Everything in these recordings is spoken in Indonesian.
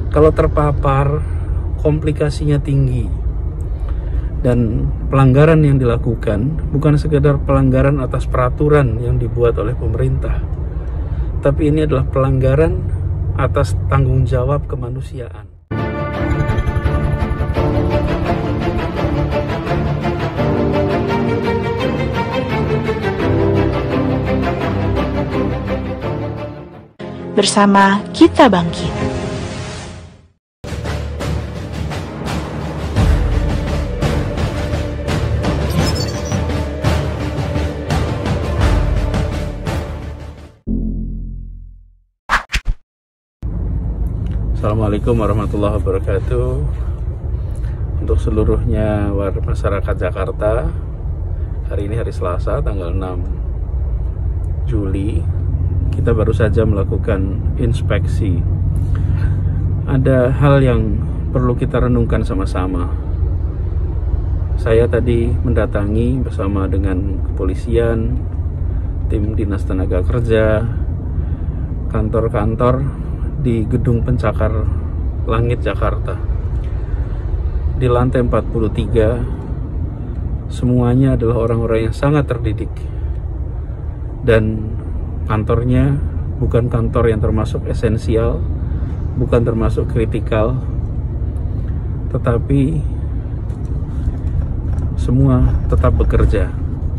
Kalau terpapar, komplikasinya tinggi. Dan pelanggaran yang dilakukan bukan sekedar pelanggaran atas peraturan yang dibuat oleh pemerintah, tapi ini adalah pelanggaran atas tanggung jawab kemanusiaan. Bersama Kita Bangkit. Assalamualaikum warahmatullahi wabarakatuh. Untuk seluruhnya masyarakat Jakarta, hari ini hari Selasa tanggal 6 Juli, kita baru saja melakukan inspeksi. Ada hal yang perlu kita renungkan sama-sama. Saya tadi mendatangi bersama dengan kepolisian, tim Dinas Tenaga Kerja, kantor-kantor di Gedung Pencakar Langit Jakarta. Di lantai 43 semuanya adalah orang-orang yang sangat terdidik, dan kantornya bukan kantor yang termasuk esensial, bukan termasuk kritikal, tetapi semua tetap bekerja.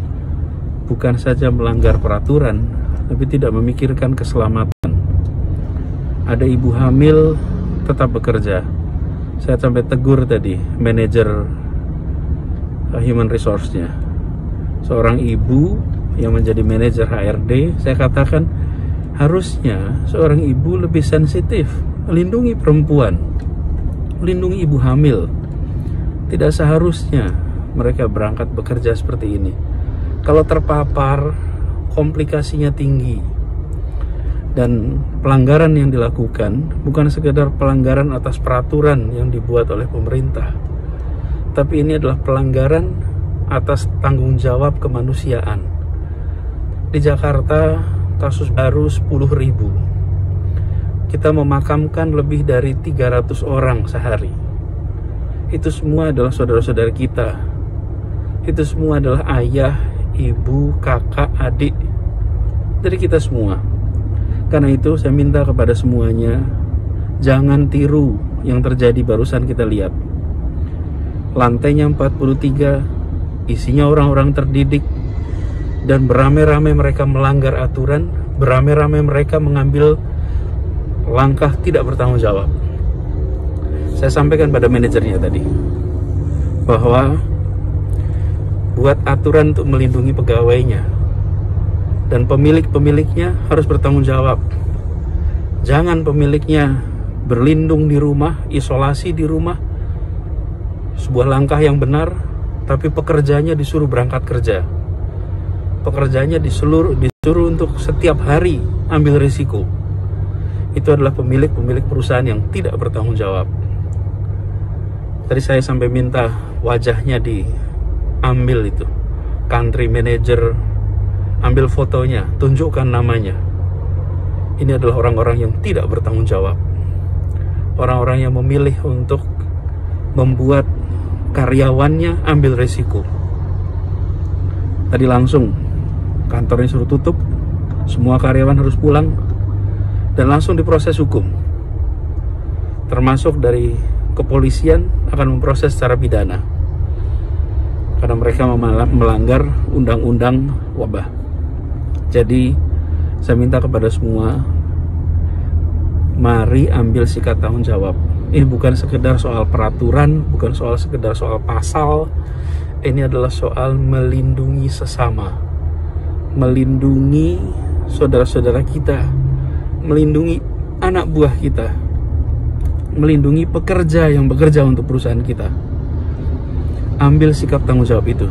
Bukan saja melanggar peraturan, tapi tidak memikirkan keselamatan. Ada ibu hamil tetap bekerja. Saya sampai tegur tadi manajer human resource-nya, seorang ibu yang menjadi manajer HRD. Saya katakan harusnya seorang ibu lebih sensitif melindungi perempuan, melindungi ibu hamil. Tidak seharusnya mereka berangkat bekerja seperti ini. Kalau terpapar, komplikasinya tinggi. Dan pelanggaran yang dilakukan bukan sekedar pelanggaran atas peraturan yang dibuat oleh pemerintah, tapi ini adalah pelanggaran atas tanggung jawab kemanusiaan. Di Jakarta kasus baru 10.000. Kita memakamkan lebih dari 300 orang sehari. Itu semua adalah saudara-saudara kita. Itu semua adalah ayah, ibu, kakak, adik dari kita semua. Karena itu saya minta kepada semuanya, jangan tiru yang terjadi barusan kita lihat. Lantainya 43, isinya orang-orang terdidik, dan beramai-ramai mereka melanggar aturan, beramai-ramai mereka mengambil langkah tidak bertanggung jawab. Saya sampaikan pada manajernya tadi, bahwa buat aturan untuk melindungi pegawainya, dan pemiliknya harus bertanggung jawab. Jangan pemiliknya berlindung di rumah, isolasi di rumah, sebuah langkah yang benar, tapi pekerjanya disuruh berangkat kerja. Pekerjanya disuruh untuk setiap hari ambil risiko. Itu adalah pemilik perusahaan yang tidak bertanggung jawab. Tadi saya sampai minta wajahnya diambil, itu country manager, ambil fotonya, tunjukkan namanya. Ini adalah orang-orang yang tidak bertanggung jawab. Orang-orang yang memilih untuk membuat karyawannya ambil risiko. Tadi langsung kantornya suruh tutup, semua karyawan harus pulang, dan langsung diproses hukum. Termasuk dari kepolisian akan memproses secara pidana, karena mereka melanggar undang-undang wabah. Jadi saya minta kepada semua, mari ambil sikap tanggung jawab. Ini bukan sekedar soal peraturan, bukan sekedar soal pasal. Ini adalah soal melindungi sesama, melindungi saudara-saudara kita, melindungi anak buah kita, melindungi pekerja yang bekerja untuk perusahaan kita. Ambil sikap tanggung jawab itu.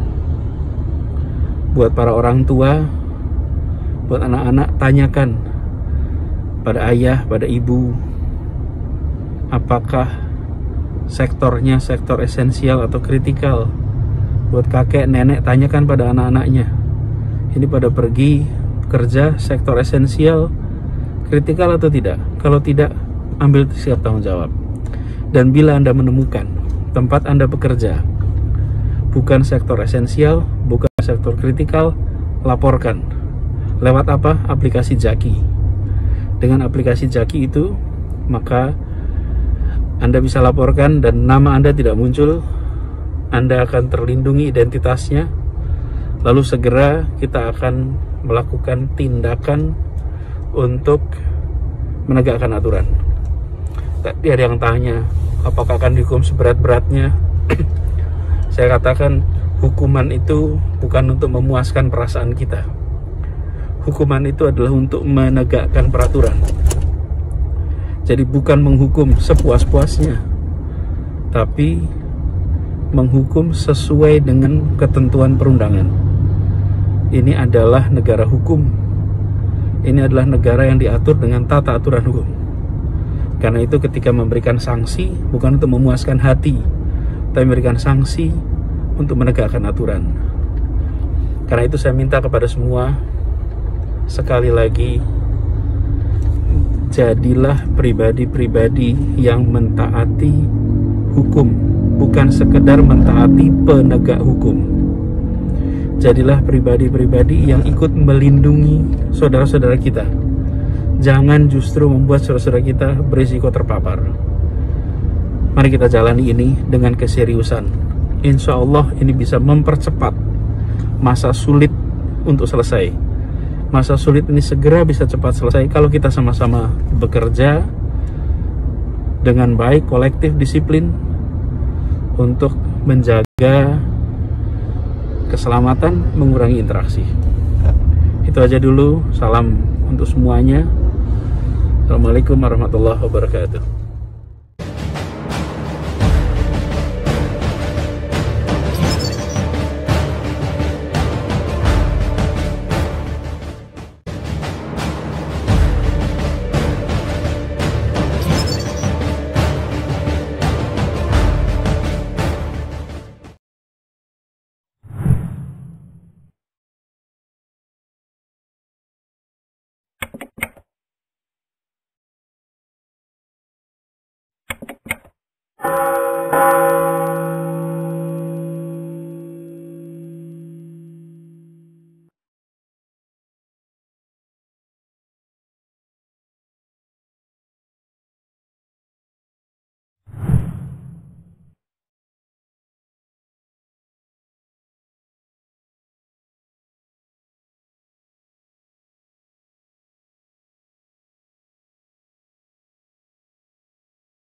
Buat para orang tua, buat anak-anak, tanyakan pada ayah, pada ibu, apakah sektornya sektor esensial atau kritikal. Buat kakek, nenek, tanyakan pada anak-anaknya, ini pada pergi kerja sektor esensial, kritikal atau tidak. Kalau tidak, ambil siap tanggung jawab. Dan bila Anda menemukan tempat Anda bekerja bukan sektor esensial, bukan sektor kritikal, laporkan. Lewat apa? Aplikasi Jaki. Dengan aplikasi Jaki itu, maka Anda bisa laporkan dan nama Anda tidak muncul. Anda akan terlindungi identitasnya. Lalu segera kita akan melakukan tindakan untuk menegakkan aturan. Tadi ada yang tanya, apakah akan dihukum seberat-beratnya? Saya katakan, hukuman itu bukan untuk memuaskan perasaan kita. Hukuman itu adalah untuk menegakkan peraturan. Jadi bukan menghukum sepuas-puasnya, tapi menghukum sesuai dengan ketentuan perundangan. Ini adalah negara hukum. Ini adalah negara yang diatur dengan tata aturan hukum. Karena itu ketika memberikan sanksi bukan untuk memuaskan hati, tapi memberikan sanksi untuk menegakkan aturan. Karena itu saya minta kepada semua, sekali lagi, jadilah pribadi-pribadi yang mentaati hukum, bukan sekedar mentaati penegak hukum. Jadilah pribadi-pribadi yang ikut melindungi saudara-saudara kita. Jangan justru membuat saudara-saudara kita berisiko terpapar. Mari kita jalani ini dengan keseriusan. Insya Allah ini bisa mempercepat masa sulit untuk selesai. Masa sulit ini segera bisa cepat selesai kalau kita sama-sama bekerja dengan baik, kolektif, disiplin untuk menjaga keselamatan, mengurangi interaksi. Itu aja dulu. Salam untuk semuanya. Assalamualaikum warahmatullahi wabarakatuh.